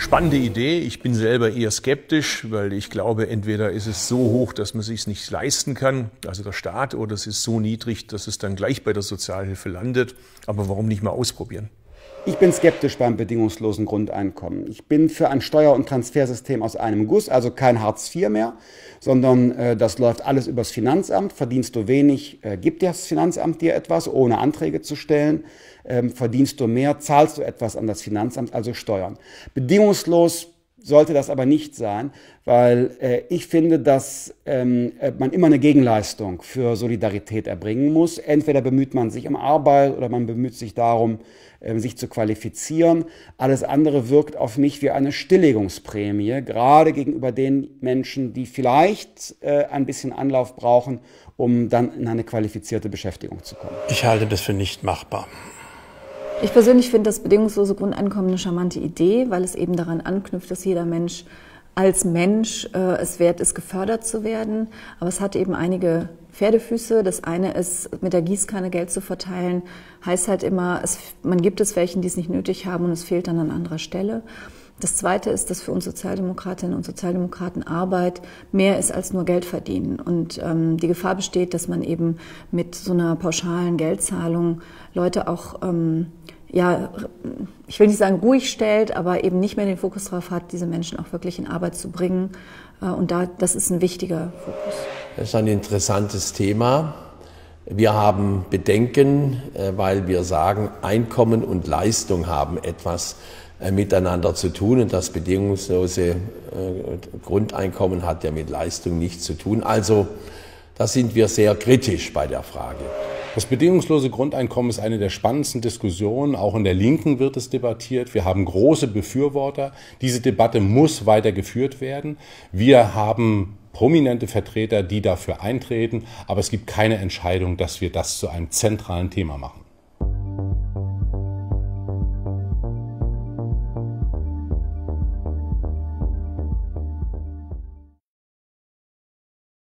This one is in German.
Spannende Idee. Ich bin selber eher skeptisch, weil ich glaube, entweder ist es so hoch, dass man es sich nicht leisten kann, also der Staat, oder es ist so niedrig, dass es dann gleich bei der Sozialhilfe landet. Aber warum nicht mal ausprobieren? Ich bin skeptisch beim bedingungslosen Grundeinkommen. Ich bin für ein Steuer- und Transfersystem aus einem Guss, also kein Hartz IV mehr, sondern das läuft alles übers Finanzamt. Verdienst du wenig, gibt das Finanzamt dir etwas, ohne Anträge zu stellen. Verdienst du mehr, zahlst du etwas an das Finanzamt, also Steuern. Bedingungslos sollte das aber nicht sein, weil ich finde, dass man immer eine Gegenleistung für Solidarität erbringen muss. Entweder bemüht man sich um Arbeit oder man bemüht sich darum, sich zu qualifizieren. Alles andere wirkt auf mich wie eine Stilllegungsprämie, gerade gegenüber den Menschen, die vielleicht ein bisschen Anlauf brauchen, um dann in eine qualifizierte Beschäftigung zu kommen. Ich halte das für nicht machbar. Ich persönlich finde das bedingungslose Grundeinkommen eine charmante Idee, weil es eben daran anknüpft, dass jeder Mensch als Mensch es wert ist, gefördert zu werden. Aber es hat eben einige Pferdefüße. Das eine ist, mit der Gießkanne Geld zu verteilen, heißt halt immer, man gibt es welchen, die es nicht nötig haben und es fehlt dann an anderer Stelle. Das Zweite ist, dass für uns Sozialdemokratinnen und Sozialdemokraten Arbeit mehr ist als nur Geld verdienen. Und die Gefahr besteht, dass man eben mit so einer pauschalen Geldzahlung Leute auch, ich will nicht sagen ruhig stellt, aber eben nicht mehr den Fokus darauf hat, diese Menschen auch wirklich in Arbeit zu bringen. Und das ist ein wichtiger Fokus. Das ist ein interessantes Thema. Wir haben Bedenken, weil wir sagen, Einkommen und Leistung haben etwas miteinander zu tun und das bedingungslose Grundeinkommen hat ja mit Leistung nichts zu tun. Also da sind wir sehr kritisch bei der Frage. Das bedingungslose Grundeinkommen ist eine der spannendsten Diskussionen. Auch in der Linken wird es debattiert. Wir haben große Befürworter. Diese Debatte muss weiter geführt werden. Wir haben prominente Vertreter, die dafür eintreten. Aber es gibt keine Entscheidung, dass wir das zu einem zentralen Thema machen.